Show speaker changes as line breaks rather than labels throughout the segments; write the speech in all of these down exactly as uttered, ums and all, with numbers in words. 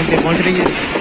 Time पे पहुंच रही है।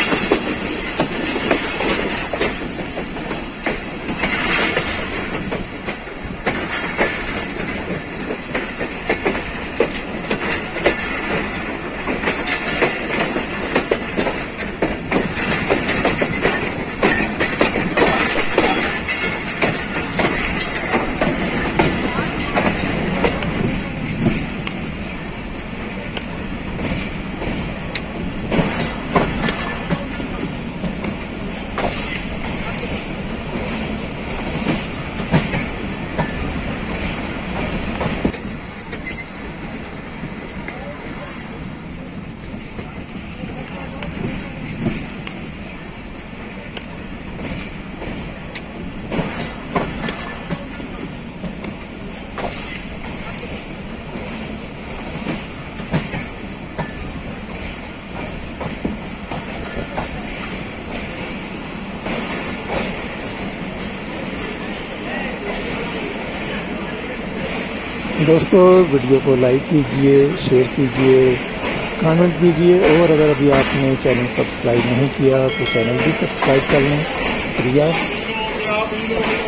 दोस्तों वीडियो को लाइक कीजिए, शेयर कीजिए, कमेंट कीजिए और अगर अभी आपने चैनल सब्सक्राइब नहीं किया तो चैनल भी सब्सक्राइब कर लें। शुक्रिया।